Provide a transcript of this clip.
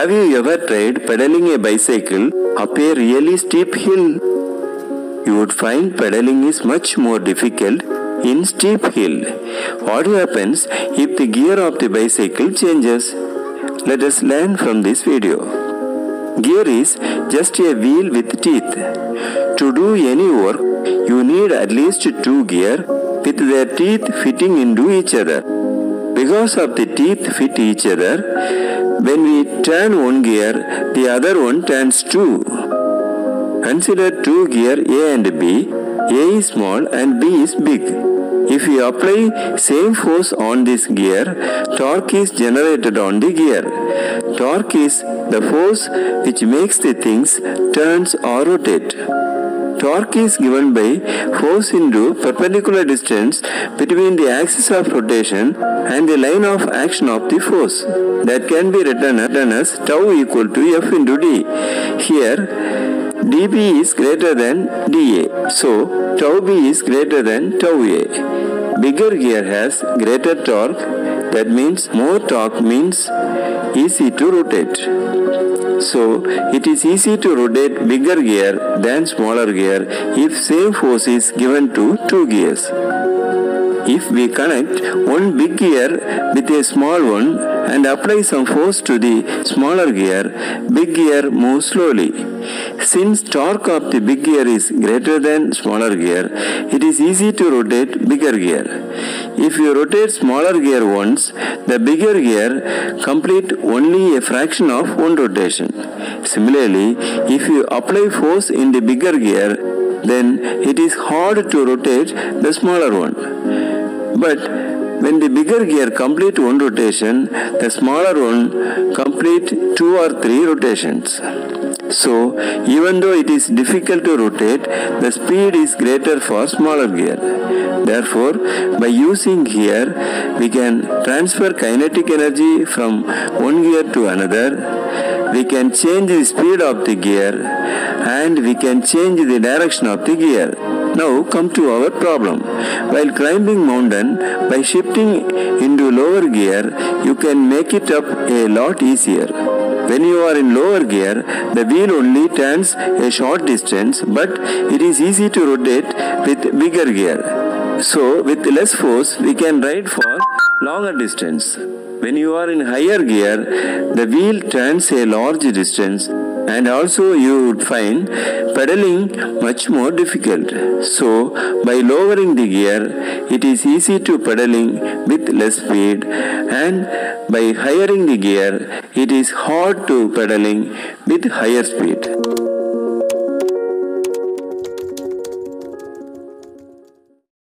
Have you ever tried pedaling a bicycle up a really steep hill? You would find pedaling is much more difficult in steep hill. What happens if the gear of the bicycle changes? Let us learn from this video. Gear is just a wheel with teeth. To do any work, you need at least 2 gears with their teeth fitting into each other. Because of the teeth fit each other, when we turn one gear, the other one turns too. Consider 2 gears A and B. A is small and B is big. If we apply same force on this gear, torque is generated on the gear. Torque is the force which makes the things turns or rotate. Torque is given by force into perpendicular distance between the axis of rotation and the line of action of the force. That can be written as tau equal to F into D. Here, dB is greater than dA. So, tau B is greater than tau A. Bigger gear has greater torque. That means more torque means easy to rotate. So, it is easy to rotate bigger gear than smaller gear if same force is given to 2 gears. If we connect one big gear with a small one and apply some force to the smaller gear, big gear moves slowly. Since torque of the big gear is greater than smaller gear, it is easy to rotate bigger gear. If you rotate smaller gear once, the bigger gear complete only a fraction of one rotation. Similarly, if you apply force in the bigger gear, then it is hard to rotate the smaller one. But when the bigger gear complete one rotation, the smaller one complete 2 or 3 rotations. So, even though it is difficult to rotate, the speed is greater for smaller gear. Therefore, by using gear, we can transfer kinetic energy from one gear to another. We can change the speed of the gear and we can change the direction of the gear. Now come to our problem. While climbing mountain, by shifting into lower gear, you can make it up a lot easier. When you are in lower gear, the wheel only turns a short distance, but it is easy to rotate with bigger gear. So, with less force, we can ride for longer distance. When you are in higher gear, the wheel turns a large distance, and also you would find pedaling much more difficult. So, by lowering the gear, it is easy to pedaling with less speed, and by highering the gear, it is hard to pedaling with higher speed.